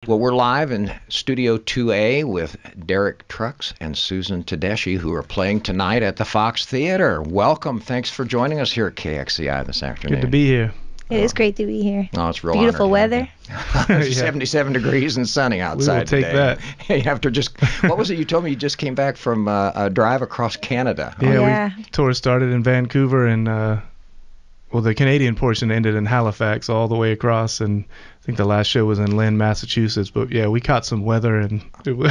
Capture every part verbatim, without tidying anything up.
Well, we're live in Studio two A with Derek Trucks and Susan Tedeschi, who are playing tonight at the Fox Theater. Welcome. Thanks for joining us here at K X C I this afternoon. Good to be here. It is great to be here. Oh, it's real Beautiful weather. It's seventy-seven degrees and sunny outside. We will take today. that. After just, what was it you told me? You just came back from uh, a drive across Canada. Yeah, Yeah. we tour started in Vancouver and uh, well, the Canadian portion ended in Halifax all the way across, and I think the last show was in Lynn, Massachusetts. But yeah, we caught some weather and it was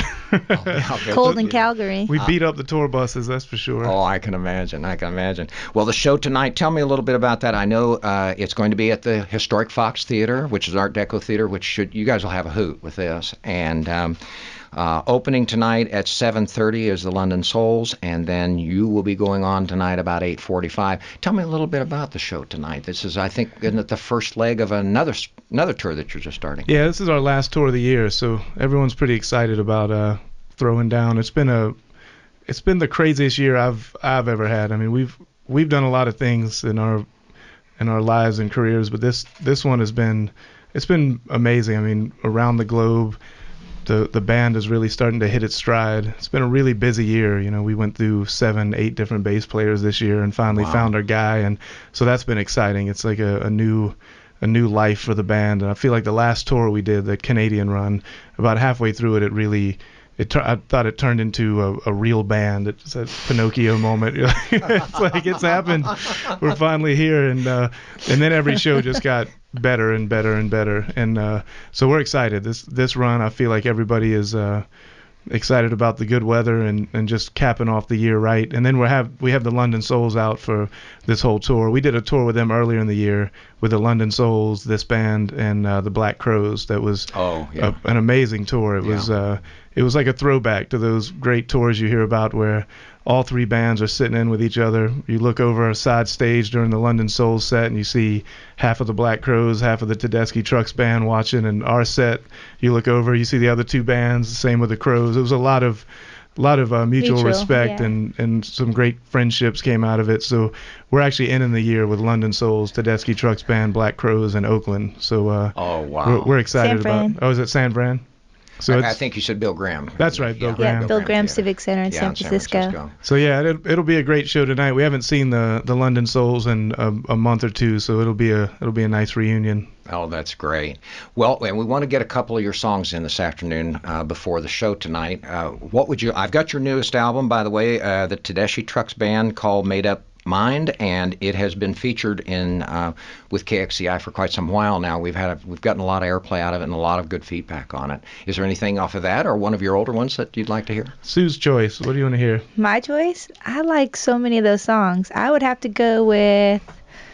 Cold in Calgary. we beat up the tour buses, that's for sure. Oh, I can imagine. I can imagine. Well, the show tonight, tell me a little bit about that. I know uh, it's going to be at the Historic Fox Theater, which is Art Deco Theater, which should you guys will have a hoot with this. And um, uh, opening tonight at seven thirty is the London Souls, and then you will be going on tonight about eight forty-five. Tell me a little bit about the show tonight. This is, I think, isn't it the first leg of another another tour that you're just starting? Yeah, this is our last tour of the year, so everyone's pretty excited about uh, throwing down. It's been a it's been the craziest year I've I've ever had. I mean, we've we've done a lot of things in our in our lives and careers, but this this one has been it's been amazing. I mean, around the globe, the the band is really starting to hit its stride. It's been a really busy year. You know, we went through seven, eight different bass players this year and finally Wow. found our guy, and so that's been exciting. It's like a, a new a new life for the band, and I feel like the last tour we did, the Canadian run, about halfway through it, it really It tur- I thought it turned into a, a real band. It's a Pinocchio moment. It's like it's happened. We're finally here, and uh, and then every show just got better and better and better, and uh, so we're excited. This this run, I feel like everybody is uh, excited about the good weather and, and just capping off the year right. And then we have we have the London Souls out for this whole tour. We did a tour with them earlier in the year with the London Souls, this band, and uh, the Black Crowes. That was Oh, yeah. a, an amazing tour. It Yeah. was uh, it was like a throwback to those great tours you hear about where all three bands are sitting in with each other. You look over a side stage during the London Souls set and you see half of the Black Crowes, half of the Tedeschi Trucks band watching, and our set, you look over, you see the other two bands, the same with the Crowes. It was a lot of a lot of uh, mutual, Mutual, respect yeah. and, and some great friendships came out of it. So we're actually ending the year with London Souls, Tedeschi Trucks band, Black Crowes, and Oakland. So uh, Oh, wow. we're, we're excited San about. Fran. Oh, is it San Fran? So I, it's I think you said Bill Graham. That's right, Bill Yeah, Graham. Yeah, Bill Graham Theater. Civic Center in Yeah, San in Francisco. so yeah, it'll, it'll be a great show tonight. We haven't seen the the London Souls in a, a month or two, so it'll be a it'll be a nice reunion. Oh, that's great. Well, and we want to get a couple of your songs in this afternoon uh, before the show tonight. Uh, what would you? I've got your newest album, by the way, uh, the Tedeschi Trucks Band, called Made Up Mind, and it has been featured in uh, with K X C I for quite some while now. We've had a, we've gotten a lot of airplay out of it and a lot of good feedback on it. Is there anything off of that or one of your older ones that you'd like to hear? Sue's choice. What do you want to hear? My choice? I like so many of those songs. I would have to go with,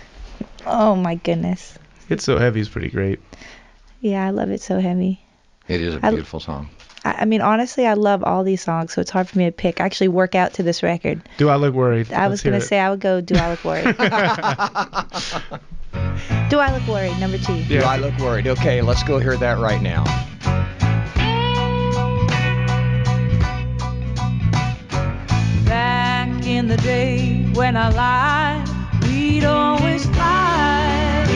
oh my goodness. It's So Heavy is pretty great. Yeah, I love it so heavy. It is a I- beautiful song. I, I mean, honestly, I love all these songs, so it's hard for me to pick. I actually work out to this record. Do I Look Worried? I was Let's hear going to it. say I would go Do I Look Worried. Do I Look Worried, number two. Yeah. Do I look worried? Okay, let's go hear that right now. Back in the day when I lied, we'd always fight.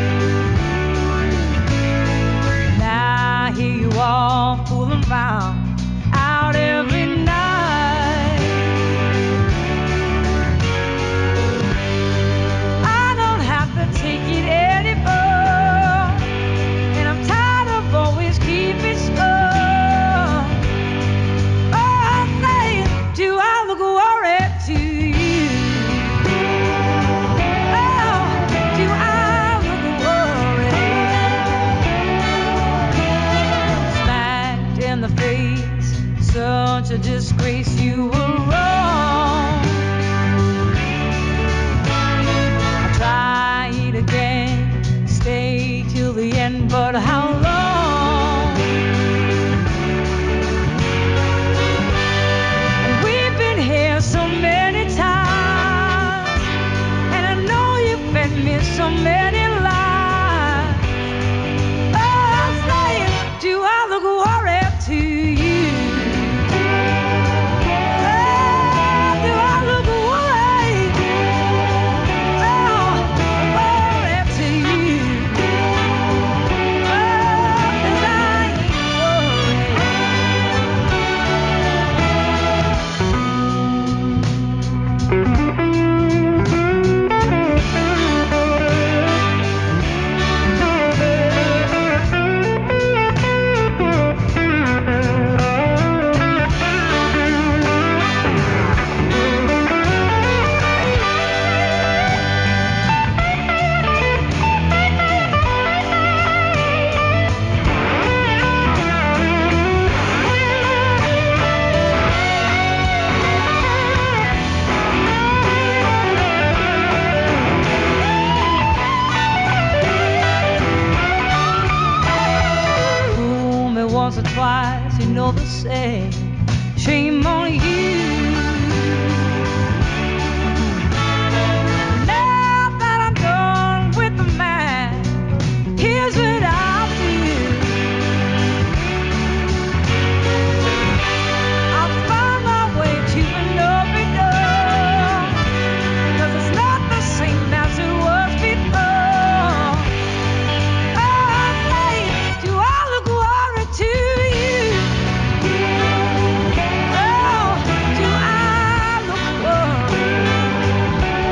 Now here you are fooling around out every night. I don't have to take it anymore, and I'm tired of always keeping score. Oh, say, do I look worried to you? Oh, do I look worried? Smacked in the face, such a disgrace, you were wrong. I tried again, stay till the end, but how long? We've been here so many times, and I know you've fed me so many lies. Oh, I'm saying, do I look worried to you? once or twice, you know the say, shame on you. Now that I'm done with the man, here's what I'll do. I'll find my way to an open door, 'cause it's not the same as it was before. Oh, say, do I look worried to you? Oh, do I look worried?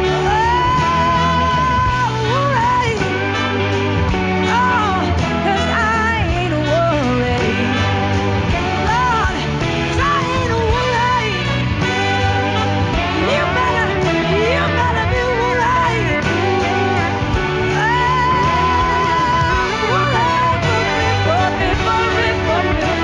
Oh, worried. Oh, 'cause I ain't worried. Lord, 'cause I ain't worried. You better, you better be worried. Oh, worried, worried, worried, worried,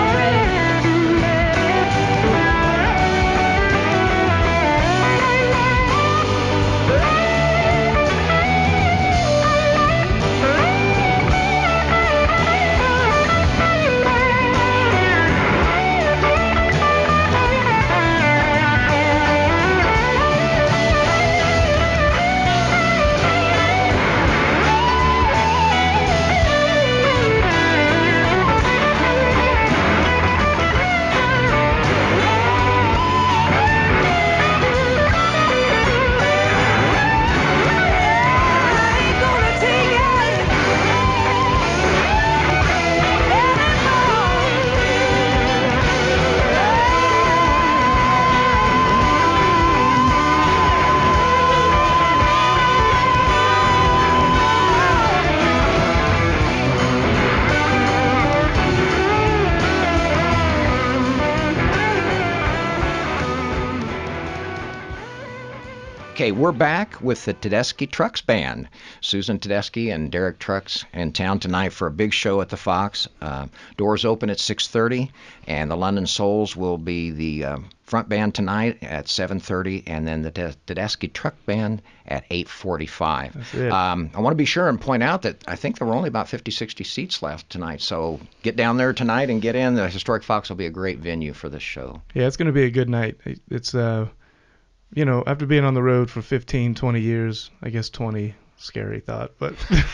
Okay, we're back with the Tedeschi Trucks Band. Susan Tedeschi and Derek Trucks in town tonight for a big show at the Fox. Uh, doors open at six thirty, and the London Souls will be the uh, front band tonight at seven thirty, and then the Te- Tedeschi Truck Band at eight forty-five. That's it. Um, I want to be sure and point out that I think there were only about fifty, sixty seats left tonight, so get down there tonight and get in. The Historic Fox will be a great venue for this show. Yeah, it's going to be a good night. It's, uh, you know, after being on the road for fifteen, twenty years, I guess twenty, scary thought, but,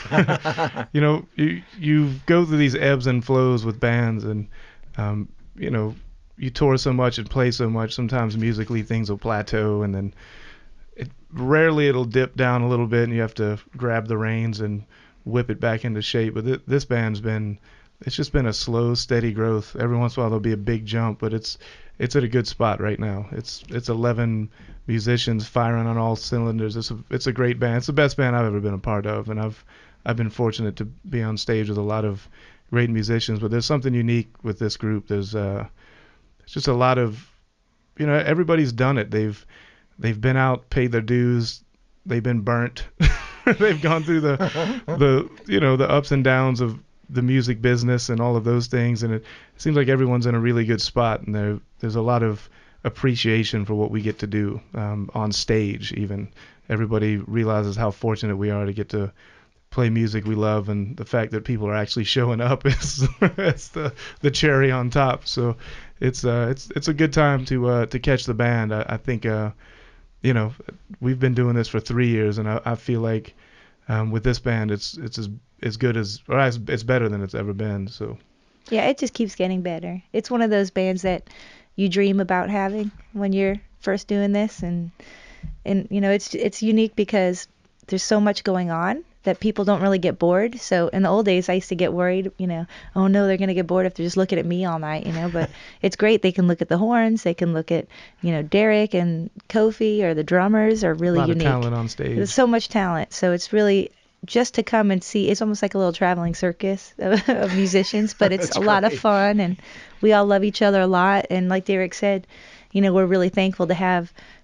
you know, you you go through these ebbs and flows with bands, and, um, you know, you tour so much and play so much, sometimes musically things will plateau, and then it, rarely it'll dip down a little bit, and you have to grab the reins and whip it back into shape. But th- this band's been, it's just been a slow, steady growth. Every once in a while there'll be a big jump, but it's it's at a good spot right now. It's it's eleven musicians firing on all cylinders. It's a it's a great band. It's the best band I've ever been a part of, and I've I've been fortunate to be on stage with a lot of great musicians. But there's something unique with this group. There's uh, it's just a lot of, you know, everybody's done it. They've they've been out, paid their dues. They've been burnt. They've gone through the the you know the ups and downs of the music business and all of those things, and it seems like everyone's in a really good spot, and there there's a lot of appreciation for what we get to do um, on stage. Even everybody realizes how fortunate we are to get to play music we love, and the fact that people are actually showing up is it's the the cherry on top. So it's uh it's it's a good time to uh to catch the band. I, I think uh you know we've been doing this for three years, and I, I feel like um, with this band it's it's as as good as or as, it's better than it's ever been. So Yeah, it just keeps getting better. It's one of those bands that you dream about having when you're first doing this, and and you know it's it's unique because there's so much going on that people don't really get bored. So in the old days, I used to get worried, you know, oh no, they're gonna get bored if they're just looking at me all night, you know. But it's great. They can look at the horns, they can look at, you know, Derek and Kofi, or the drummers are really a lot unique. of talent on stage. There's so much talent. So it's really just to come and see. It's almost like a little traveling circus of, of musicians, but it's That's a lot of great. fun, and we all love each other a lot. And like Derek said, you know, we're really thankful to have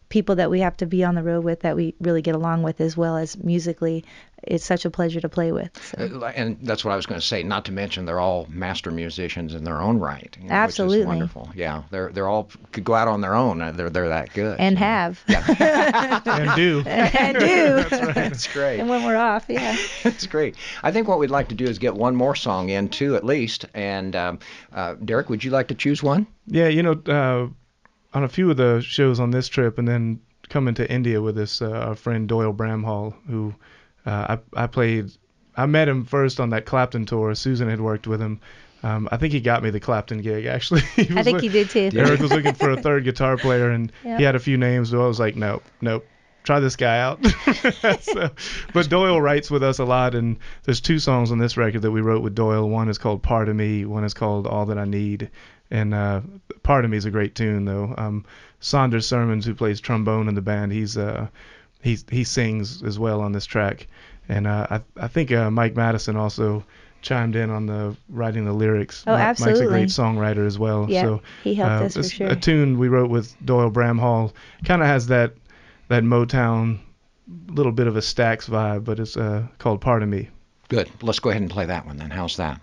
people that we have to be on the road with that we really get along with, as well as musically. It's such a pleasure to play with. So. Uh, and that's what I was going to say. Not to mention, they're all master musicians in their own right. You know, Absolutely. Which is wonderful. Yeah, they're they're all could go out on their own. Uh, They're they're that good. And so. have. And do. And do. That's right. That's great. And when we're off, yeah. That's great. I think what we'd like to do is get one more song in, too, at least. And um, uh, Derek, would you like to choose one? Yeah, you know, uh, on a few of the shows on this trip, and then coming to India with this, uh, our friend Doyle Bramhall, who uh, I, I played, I met him first on that Clapton tour. Susan had worked with him. Um, I think he got me the Clapton gig, actually. He I was think look- he did too. Eric was looking for a third guitar player, and Yeah. he had a few names, but I was like, nope, nope. Try this guy out. So, but Doyle writes with us a lot, and there's two songs on this record that we wrote with Doyle. One is called Part of Me, one is called All That I Need. And uh, Part of Me is a great tune, though. Um, Saunders Sermons, who plays trombone in the band, he's uh, he's he sings as well on this track. And uh, I I think uh, Mike Madison also chimed in on the writing the lyrics. Oh, Mi- absolutely. Mike's a great songwriter as well. Yeah, so he helped uh, us for it's sure. A tune we wrote with Doyle Bramhall kind of has that that Motown little bit of a Stax vibe, but it's uh, called Part of Me. Good. Let's go ahead and play that one then. How's that?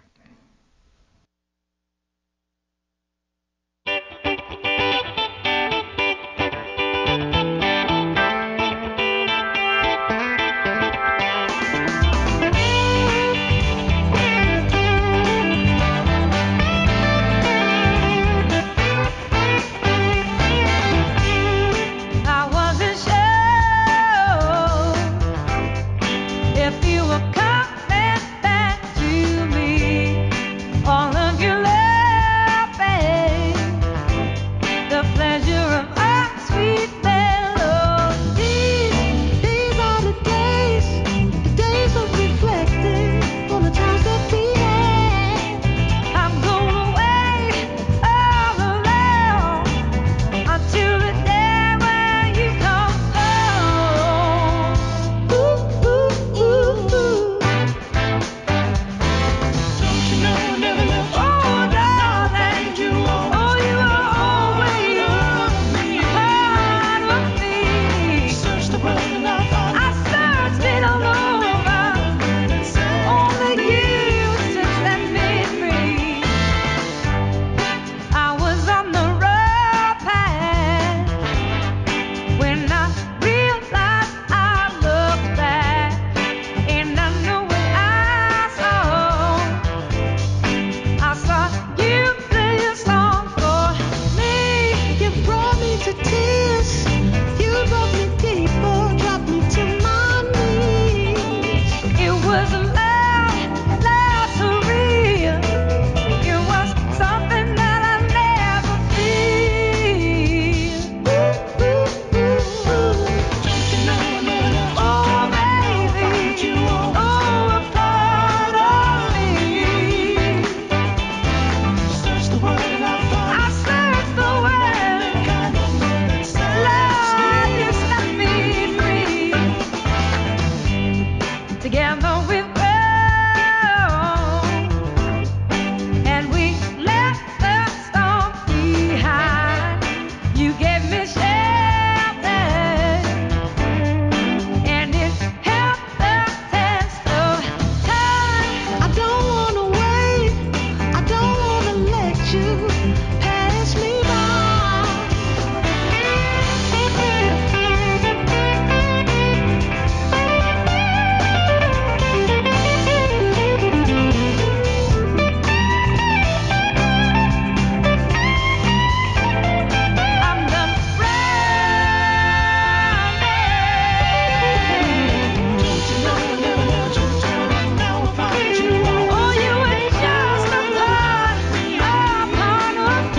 I wasn't sure if you were coming back to me. All of your loving, the pleasure of our sweet melody. These are the days, the days of reflecting on the times that we had. I'm gonna wait all alone until the day when you come home. Ooh, ooh, ooh, ooh. Don't you know I never left you? Oh, darling, you always, oh, you are always part of me. Search the world and I found I searched it all over, only you to set me free. I was on the road path when I realized I looked back, and I know what I saw. I saw you play a song for me. You brought me to tears. You brought me deeper, dropped me to my knees. It was a love, love surreal. It was something that I never feel. Ooh, ooh, ooh, ooh. Oh, baby, oh, a part of me. Search the world and I found I searched the world, Lord, you set me free. Together we've grown, and we left the storm behind. You gave me shelter, and it helped the test of time. I don't wanna wait. I don't wanna let you pass me I'm done running. Oh, you were just a part, a part of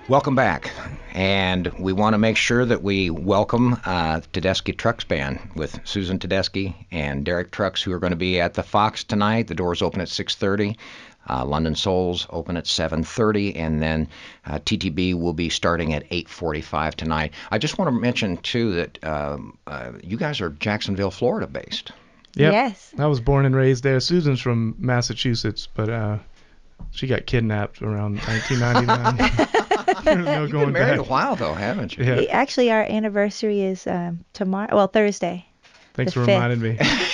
Welcome back. And we want to make sure that we welcome uh, Tedeschi Trucks Band with Susan Tedeschi and Derek Trucks, who are going to be at the Fox tonight. The doors open at six thirty. Uh, London Souls open at seven thirty, and then uh, T T B will be starting at eight forty-five tonight. I just want to mention, too, that um, uh, you guys are Jacksonville, Florida based. Yep. Yes. I was born and raised there. Susan's from Massachusetts, but uh, she got kidnapped around nineteen ninety-nine. There's no You've going been married back. a while, though, haven't you? Yeah. Actually, our anniversary is um, tomorrow. Well, Thursday, Thanks the for fifth. reminding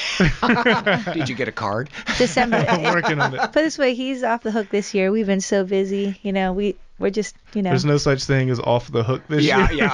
me. Did you get a card? December. I'm working on it. Put it this way, he's off the hook this year. We've been so busy. You know, we we're just you know. There's no such thing as off the hook this Yeah, year.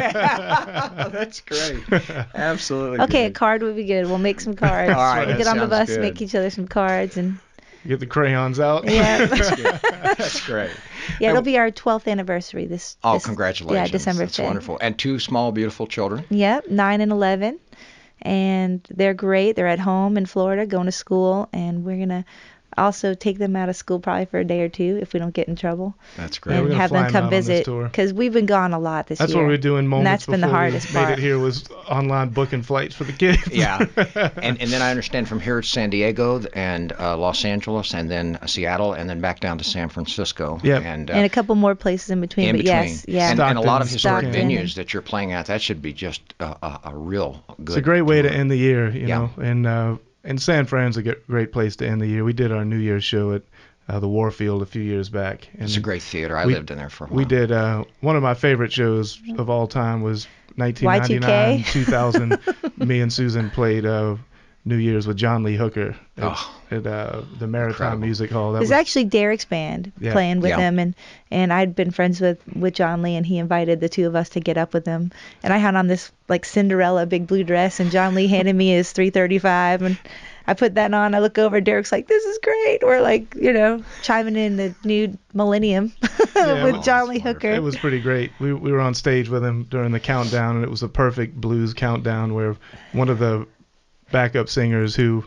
yeah. That's great. Absolutely. Okay, a great. card would be good. We'll make some cards. All right, we'll that get on the sounds bus, good. make each other some cards, and Get the crayons out. yeah, That's good. That's great. yeah, it'll be our twelfth anniversary this. Oh, this- congratulations. Yeah, December That's fifth. wonderful. And two small, beautiful children. Yep, nine and eleven, and they're great. They're at home in Florida, going to school, and we're gonna also take them out of school probably for a day or two if we don't get in trouble, That's Yeah, great. we're and gonna have fly them them come out on this visit tour. because we've been gone a lot this That's year. what we're doing moments and that's been the before hardest we part. made it here was online booking flights for the kids. Yeah. And and then I understand from here it's San Diego and uh, Los Angeles and then uh, Seattle and then back down to San Francisco. Yep. And, uh, And a couple more places in between, in but between. yes, yeah. And, and a lot of Stockton, historic Stockton. venues that you're playing at. That should be just a, a, a real good. It's a great way to tour. end the year, you Yeah. know. And uh, and San Fran's a g- great place to end the year. We did our New Year's show at uh, the Warfield a few years back. And It's a great theater. I we- lived in there for a while. We did uh, one of my favorite shows of all time was nineteen Y two K. ninety-nine, two thousand. Me and Susan played uh, New Year's with John Lee Hooker at, Oh. at uh, the Maritime Incredible. Music Hall. That It was was actually Derek's band Yeah. playing with Yeah. him, and and I'd been friends with with John Lee, and he invited the two of us to get up with him, and I had on this like Cinderella big blue dress, and John Lee handed me his three thirty-five, and I put that on. I look over, Derek's like, "This is great." We're like, you know, chiming in the new millennium Yeah, with well, John Lee that's Hooker. It was pretty great. We we were on stage with him during the countdown, and it was a perfect blues countdown where one of the backup singers who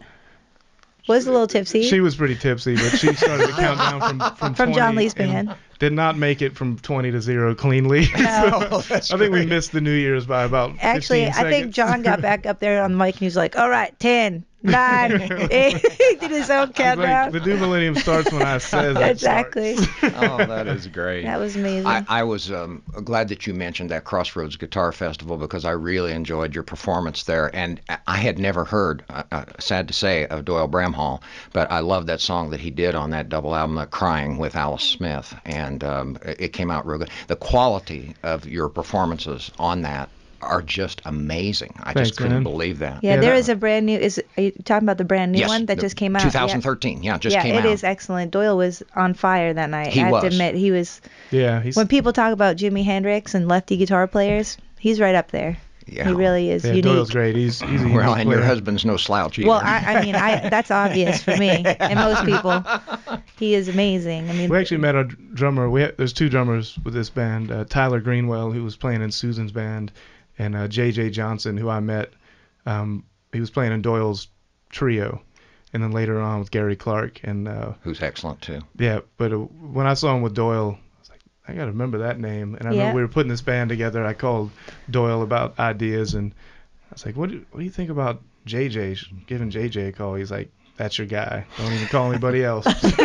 Was a little tipsy. she was pretty tipsy, but she started the countdown from from, From John twenty Lee's and band. Did not make it from twenty to zero cleanly. No. That's I think we great. missed the New Year's by about Actually, fifteen I think seconds. John got back up there on the mic and he was like, "All right, ten, nine." eight. He did his own Like, countdown. the new millennium starts when I said it Exactly. Oh, that is great. That was amazing. I, I was um, glad that you mentioned that Crossroads Guitar Festival because I really enjoyed your performance there. And I- I had never heard, uh, uh, sad to say, of Doyle Bramhall, but I loved that song that he did on that double album, uh, Crying with Alice Smith. And um, it, it came out real good. The quality of your performances on that are just amazing. I Thanks, just couldn't man. believe that. yeah, Yeah, there that- is a brand new. Is are you talking about the brand new Yes, one that the just came out? Yeah. twenty thirteen, yeah, just yeah, came it out. is excellent. Doyle was on fire that night. He I have was. to admit, he was. Yeah, he's When people talk about Jimi Hendrix and lefty guitar players, he's right up there. Yeah. He really is yeah, unique. Doyle's great. He's he's a unique Well, and your player. husband's no slouch either. Well, I, I mean, I that's obvious for me and most people. He is amazing. I mean, We actually met our dr- drummer. We ha- there's two drummers with this band. Uh, Tyler Greenwell, who was playing in Susan's band, and uh, J J Johnson, who I met. Um, he was playing in Doyle's trio, and then later on with Gary Clark. And uh, Who's excellent too. yeah, but uh, when I saw him with Doyle, I was like, I gotta remember that name. And I Yeah. remember we were putting this band together. I called Doyle about ideas, and I was like, what do, what do you think about J J? Giving J J a call. He's like, that's your guy. Don't even call anybody else.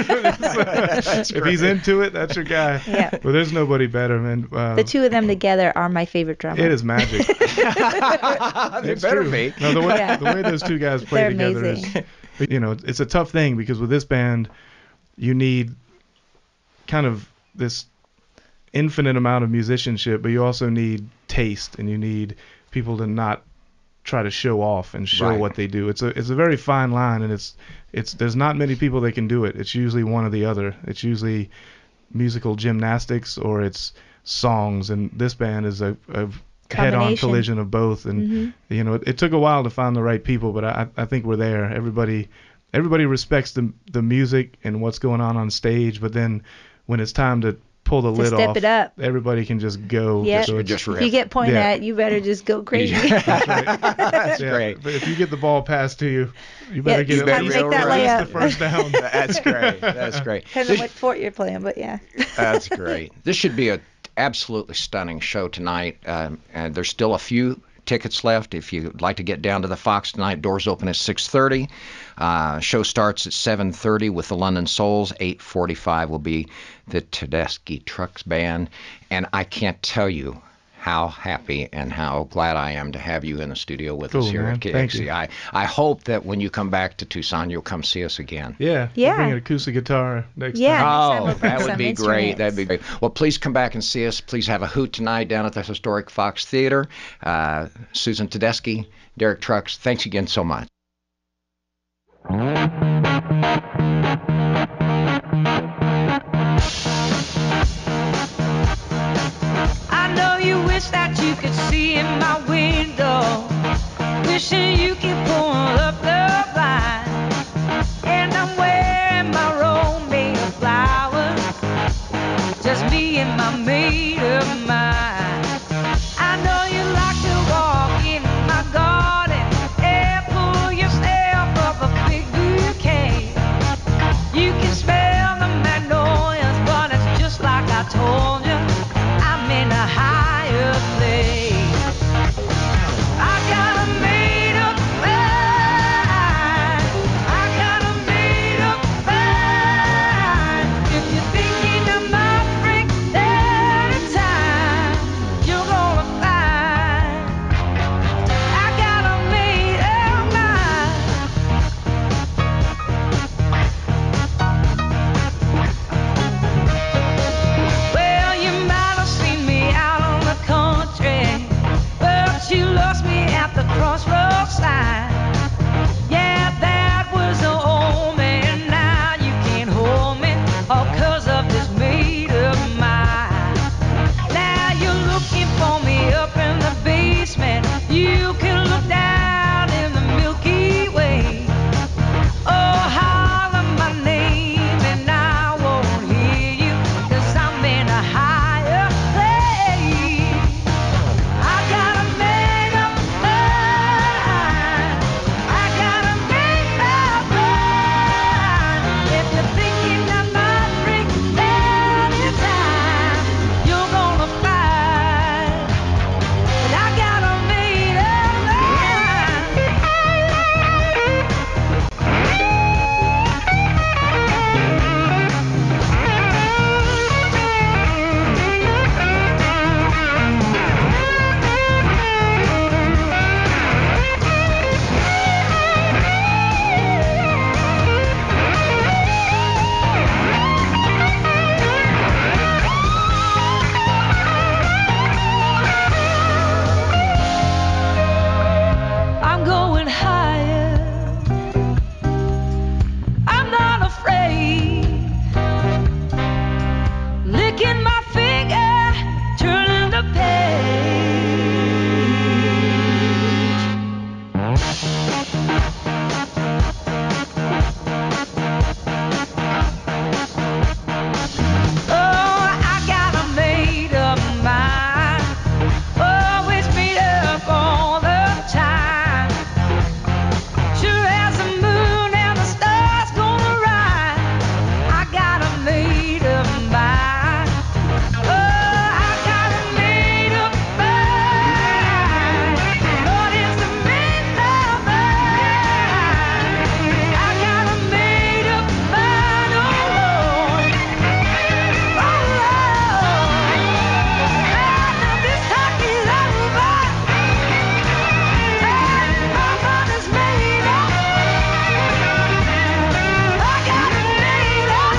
If he's into it, that's your guy. Yeah. Well, there's nobody better, man. Uh, the two of them together are my favorite drummer. It is magic. They It's better true. be. No, the way Yeah. the way those two guys play They're together amazing. is, you know, it's a tough thing because with this band, you need kind of this infinite amount of musicianship, but you also need taste, and you need people to not try to show off and show Right. what they do. It's a it's a very fine line, and it's it's there's not many people that can do it. It's usually one or the other. It's usually musical gymnastics or it's songs, and this band is a, a head-on Combination. collision of both. And Mhm. you know, it, it took a while to find the right people, but I I think we're there. Everybody everybody respects the the music and what's going on on stage, but then when it's time to pull the To lid step off, it up. everybody can just go. Yeah. So it's- Just If you get pointed Yeah. at, you better just go crazy. That's right. That's Yeah, great. But if you get the ball passed to you, you better Yeah, get you at gotta least, make that at least layup. the first down. That's great. That's great. Depends on what fort you're playing, but yeah. That's great. This should be a absolutely stunning show tonight. Um, and there's still a few tickets left. If you'd like to get down to the Fox tonight, doors open at six thirty. Uh, show starts at seven thirty with the London Souls. eight forty-five will be the Tedeschi Trucks Band. And I can't tell you how happy and how glad I am to have you in the studio with Cool, us here man. at K Thank X C. you. I, I hope that when you come back to Tucson, you'll come see us again. Yeah. Yeah. We'll bring an acoustic guitar next Yeah. time. next time Oh, we'll bring that would some be great. instruments. That'd be great. Well, please come back and see us. Please have a hoot tonight down at the Historic Fox Theater. Uh, Susan Tedeschi, Derek Trucks, thanks again so much. I know you wish that you could see in my window, wishing you could pull up the blind. And I'm wearing my robe made of flowers, just me and my maid of mine. I know you like to walk in my garden and pull yourself up a big bouquet. You can smell the magnolias, but it's just like I told you, I'm in a higher place. I got a made up mind. I got a made up mind. If you're thinking I might break down in time, you're gonna find I got a made up mind. Well, you might have seen me out on the country, but you lost me at the crossroads sign. Yeah, that was the old man. Now you can't hold me, all 'cause of this made up mind. Now you're looking for me up in the basement. You can look down in the Milky Way. Oh, holler my name and I won't hear you, 'cause I'm in a higher place. I got a made up mind. I got a made up mind. If you're thinking I might break down in time, you're gonna find that I got a made up mind. I'm going higher. I'm not afraid. Licking my finger, turning the page. Oh, I got a made up mind. Always made up all the time. Sure as the moon and the stars gonna rise, I got a made up mind. Oh, I got a made up mind. Lord, it's a made up mind. I got a made up mind. Oh Lord, oh Lord. Now this talk is over. My mind is made up. I got it made up.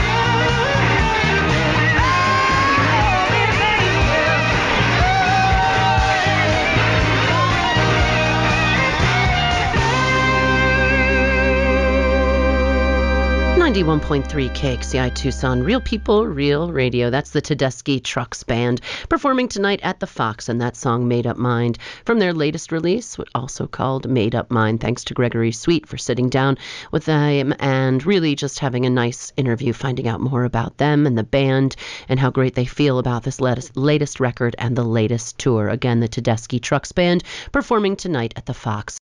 ninety-one point three K X C I Tucson, Real People, Real Radio. That's the Tedeschi Trucks Band performing tonight at the Fox, and that song Made Up Mind from their latest release, also called Made Up Mind. Thanks to Gregory Sweet for sitting down with them and really just having a nice interview, finding out more about them and the band and how great they feel about this latest, latest record and the latest tour. Again, the Tedeschi Trucks Band performing tonight at the Fox.